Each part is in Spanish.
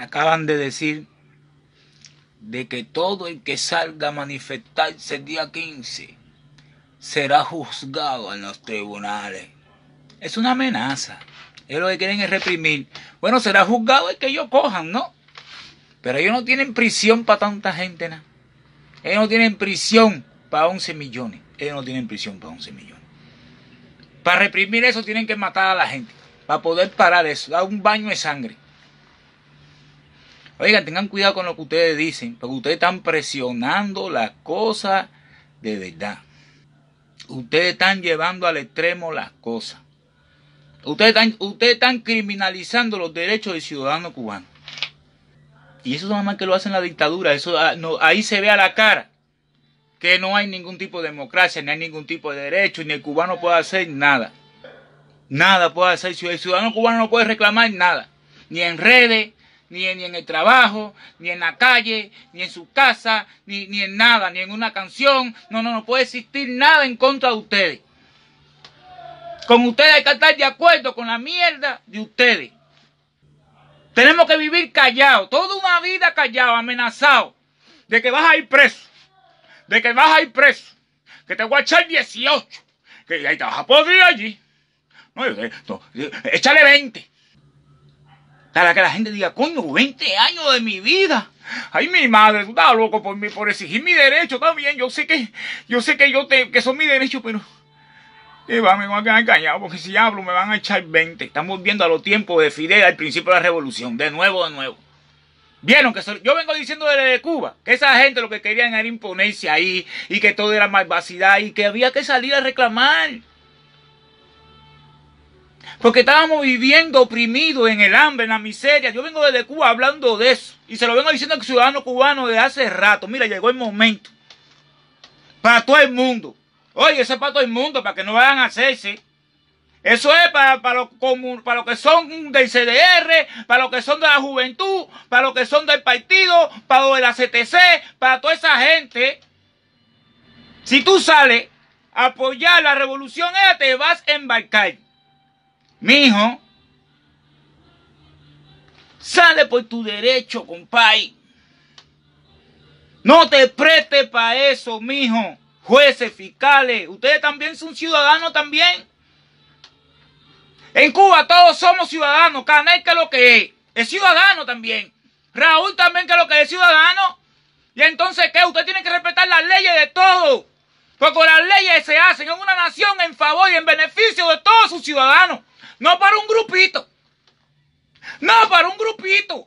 acaban de decir de que todo el que salga a manifestarse el día 15 será juzgado en los tribunales. Es una amenaza. Ellos lo que quieren es reprimir. Bueno, será juzgado el que ellos cojan, ¿no? Pero ellos no tienen prisión para tanta gente, ¿no? Ellos no tienen prisión para 11 millones. Ellos no tienen prisión para 11 millones. Para reprimir eso tienen que matar a la gente. Para poder parar eso, dar un baño de sangre. Oigan, tengan cuidado con lo que ustedes dicen, porque ustedes están presionando las cosas de verdad. Ustedes están llevando al extremo las cosas. Ustedes están criminalizando los derechos del ciudadano cubano. Y eso nada más que lo hacen la dictadura. Eso, ahí se ve a la cara que no hay ningún tipo de democracia, ni hay ningún tipo de derecho, ni el cubano puede hacer nada. Nada puede hacer. El ciudadano cubano no puede reclamar nada. Ni en redes, ni en el trabajo, ni en la calle, ni en su casa, ni en nada, ni en una canción. No puede existir nada en contra de ustedes. Con ustedes hay que estar de acuerdo con la mierda de ustedes. Tenemos que vivir callados, toda una vida callados, amenazados, de que vas a ir preso, de que vas a ir preso, que te voy a echar 18, que ahí te vas a poder allí. No, échale 20. Para que la gente diga, coño, 20 años de mi vida. Ay, mi madre, tú estás loco por exigir mi derecho también. Yo sé que son mis derechos, pero me van a quedar callado, porque si hablo me van a echar 20. Estamos viendo a los tiempos de Fidel al principio de la revolución. De nuevo. Vieron que yo vengo diciendo desde Cuba que esa gente lo que querían era imponerse ahí y que todo era malvacidad y que había que salir a reclamar. Porque estábamos viviendo oprimidos en el hambre, en la miseria. Yo vengo desde Cuba hablando de eso. Y se lo vengo diciendo al ciudadano cubano de hace rato. Mira, llegó el momento. Para todo el mundo. Oye, eso es para todo el mundo, para que no vayan a hacerse. Eso es para los que son del CDR, para los que son de la juventud, para los que son del partido, para los de la CTC, para toda esa gente. Si tú sales a apoyar la revolución, te vas a embarcar. Mijo, sale por tu derecho, compadre. No te prestes para eso, mijo. Jueces, fiscales, ustedes también son ciudadanos también. En Cuba todos somos ciudadanos. Canel, que es lo que es ciudadano también. Raúl también, que es lo que es ciudadano. Y entonces, ¿qué? Usted tiene que respetar las leyes de todos. Porque las leyes se hacen en una nación en favor y en beneficio de todos sus ciudadanos. No para un grupito. No para un grupito.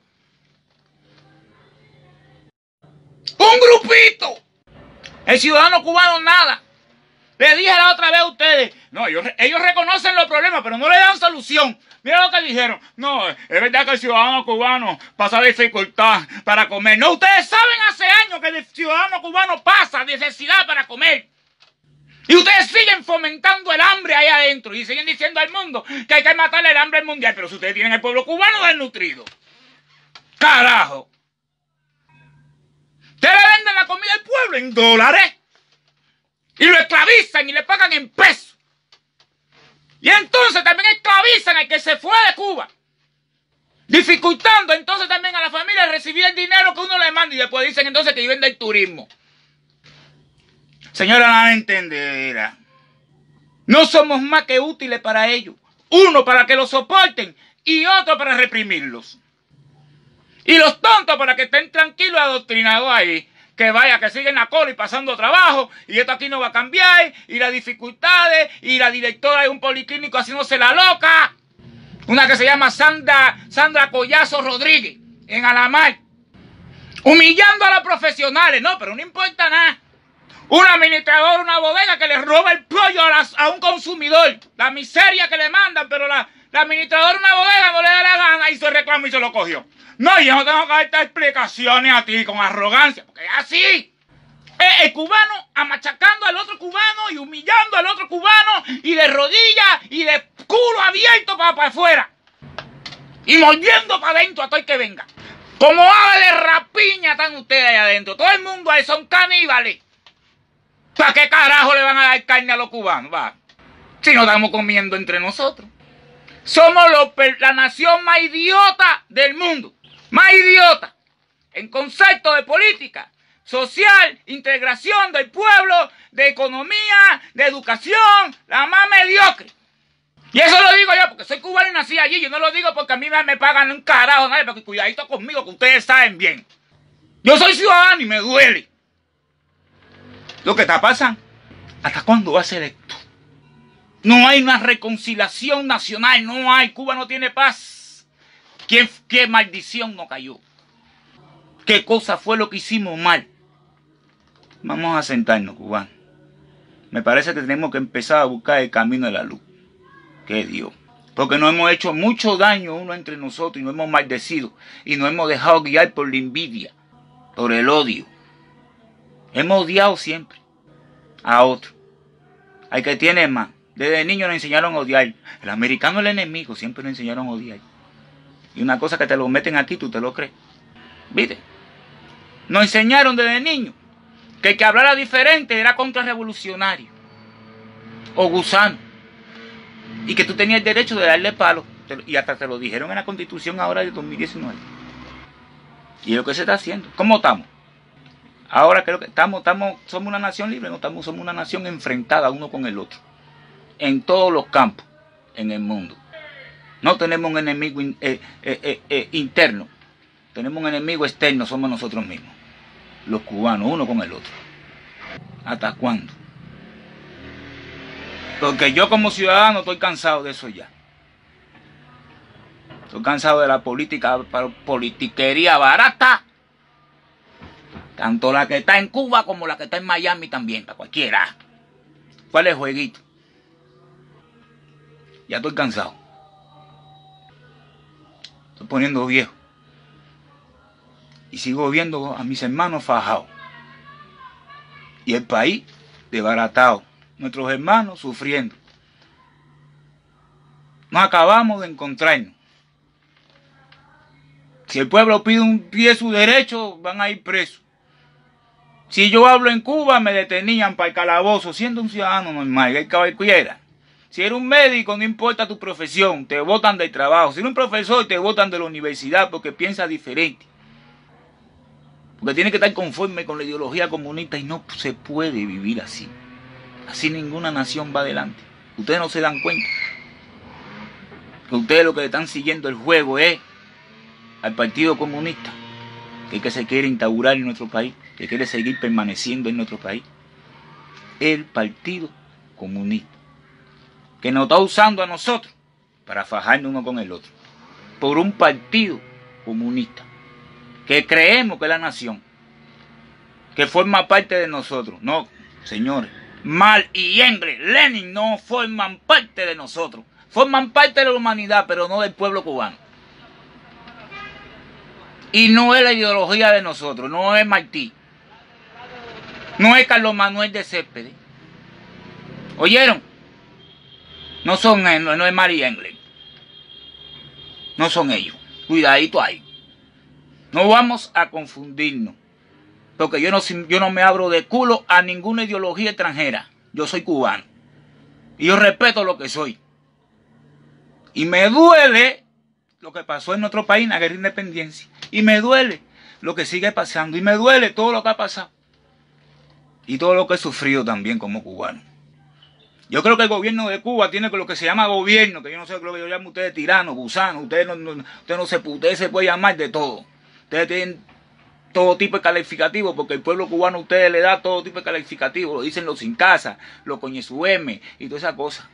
Un grupito. El ciudadano cubano nada. Le dije la otra vez a ustedes. No, ellos reconocen los problemas, pero no le dan solución. Mira lo que dijeron. No, es verdad que el ciudadano cubano pasa dificultad para comer. No, ustedes saben hace años que el ciudadano cubano pasa necesidad para comer. Y ustedes siguen fomentando el hambre ahí adentro y siguen diciendo al mundo que hay que matarle el hambre mundial. Pero si ustedes tienen el pueblo cubano desnutrido. ¡Carajo! Ustedes le venden la comida al pueblo en dólares. Y lo esclavizan y le pagan en pesos. Y entonces también esclavizan al que se fue de Cuba. Dificultando entonces también a la familia recibir el dinero que uno le manda. Y después dicen entonces que viven del turismo. Señora, no me entenderá. No somos más que útiles para ellos. Uno para que los soporten y otro para reprimirlos. Y los tontos para que estén tranquilos adoctrinados ahí. Que vaya, que siguen la cola y pasando trabajo. Y esto aquí no va a cambiar. Y las dificultades. Y la directora de un policlínico haciéndose la loca. Una que se llama Sandra Collazo Rodríguez. En Alamar. Humillando a los profesionales. No, pero no importa nada. Un administrador, una bodega que le roba el pollo a un consumidor. La miseria que le mandan, pero la administradora de una bodega no le da la gana y se reclama y se lo cogió. No, yo no tengo que darte explicaciones a ti con arrogancia, porque es así. El cubano amachacando al otro cubano y humillando al otro cubano y de rodillas y de culo abierto para afuera. Y mordiendo para adentro a todo el que venga. Como ave de rapiña están ustedes ahí adentro. Todo el mundo ahí son caníbales. ¿Para qué carajo le van a dar carne a los cubanos? Va. Si no estamos comiendo entre nosotros. Somos la nación más idiota del mundo. más idiota en concepto de política social, integración del pueblo, de economía, de educación, la más mediocre. Y eso lo digo yo porque soy cubano y nací allí. Yo no lo digo porque a mí me pagan un carajo nadie, porque cuidadito conmigo que ustedes saben bien. Yo soy ciudadano y me duele lo que está pasando. ¿Hasta cuándo va a ser esto? No hay una reconciliación nacional, no hay. Cuba no tiene paz. ¿Qué maldición nos cayó? ¿Qué cosa fue lo que hicimos mal? Vamos a sentarnos, cubanos. Me parece que tenemos que empezar a buscar el camino de la luz, que es Dios. Porque nos hemos hecho mucho daño uno entre nosotros y nos hemos maldecido. Y nos hemos dejado guiar por la envidia, por el odio. Hemos odiado siempre a otro. Al que tiene más. Desde niño nos enseñaron a odiar. El americano es el enemigo, siempre nos enseñaron a odiar. Y una cosa que te lo meten aquí, tú te lo crees. ¿Viste? Nos enseñaron desde niño que el que hablara diferente era contrarrevolucionario o gusano. Y que tú tenías el derecho de darle palo. Y hasta te lo dijeron en la Constitución ahora de 2019. Y es lo que se está haciendo. ¿Cómo estamos? Ahora creo que somos una nación libre, no somos una nación enfrentada uno con el otro. En todos los campos, en el mundo. No tenemos un enemigo interno. Tenemos un enemigo externo, somos nosotros mismos. Los cubanos, uno con el otro. ¿Hasta cuándo? Porque yo como ciudadano estoy cansado de eso ya. Estoy cansado de la politiquería barata. Tanto la que está en Cuba como la que está en Miami también, para cualquiera. ¿Cuál es el jueguito? Ya estoy cansado. Estoy poniendo viejo. Y sigo viendo a mis hermanos fajados. Y el país desbaratado. Nuestros hermanos sufriendo. Nos acabamos de encontrarnos. Si el pueblo pide su derecho, van a ir presos. Si yo hablo en Cuba, me detenían para el calabozo, siendo un ciudadano normal, el cualquiera. Si eres un médico, no importa tu profesión, te botan del trabajo. Si eres un profesor, te botan de la universidad porque piensas diferente. Porque tiene que estar conforme con la ideología comunista y no se puede vivir así. Así ninguna nación va adelante. Ustedes no se dan cuenta. Que ustedes lo que están siguiendo el juego es al Partido Comunista, que se quiere instaurar en nuestro país, que quiere seguir permaneciendo en nuestro país. El Partido Comunista, que nos está usando a nosotros para fajarnos uno con el otro. Por un partido comunista, que creemos que es la nación, que forma parte de nosotros. No, señores, Marx y Engels, Lenin no forman parte de nosotros. Forman parte de la humanidad, pero no del pueblo cubano. Y no es la ideología de nosotros, no es Martí, no es Carlos Manuel de Céspedes. ¿Oyeron? No es Marx y Engels. No son ellos. Cuidadito ahí. No vamos a confundirnos. Porque yo no me abro de culo a ninguna ideología extranjera. Yo soy cubano. Y yo respeto lo que soy. Y me duele lo que pasó en nuestro país en la guerra de independencia. Y me duele lo que sigue pasando. Y me duele todo lo que ha pasado. Y todo lo que he sufrido también como cubano. Yo creo que el gobierno de Cuba tiene lo que se llama gobierno, que yo no sé lo que yo llamo ustedes tiranos, gusanos. Ustedes se puede llamar de todo. Ustedes tienen todo tipo de calificativos, porque el pueblo cubano a ustedes le da todo tipo de calificativos. Lo dicen los sin casa, los coñezueme y toda esa cosa.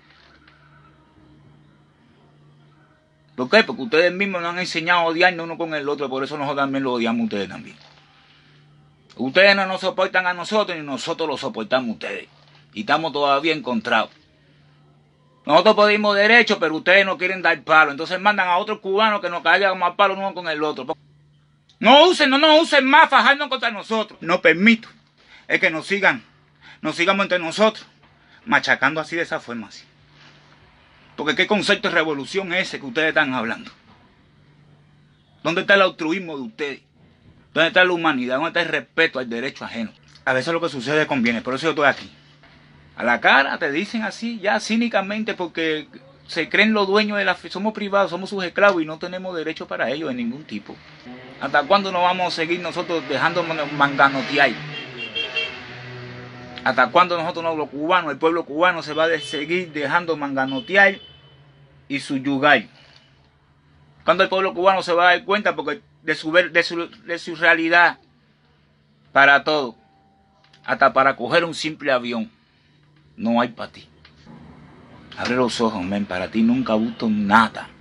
¿Por qué? Porque ustedes mismos nos han enseñado a odiarnos uno con el otro, por eso nosotros también lo odiamos a ustedes también. Ustedes no nos soportan a nosotros, ni nosotros los soportamos a ustedes. Y estamos todavía encontrados. Nosotros pedimos derechos, pero ustedes no quieren dar palo. Entonces mandan a otros cubanos que nos caigan más palo uno con el otro. No nos usen más fajarnos contra nosotros. No permito es que nos sigamos entre nosotros, machacando así de esa forma así. Porque qué concepto de revolución es ese que ustedes están hablando. ¿Dónde está el altruismo de ustedes? ¿Dónde está la humanidad? ¿Dónde está el respeto al derecho ajeno? A veces lo que sucede conviene, por eso yo estoy aquí. A la cara te dicen así, ya cínicamente, porque se creen los dueños de la... Somos privados, somos sus esclavos y no tenemos derecho para ellos de ningún tipo. ¿Hasta cuándo nos vamos a seguir nosotros dejándonos manganotear? ¿Hasta cuándo nosotros, los cubanos, el pueblo cubano, se va a seguir dejando manganotear y subyugar? ¿Cuándo el pueblo cubano se va a dar cuenta porque de su realidad para todo? Hasta para coger un simple avión no hay para ti. Abre los ojos, men, para ti nunca ha visto nada.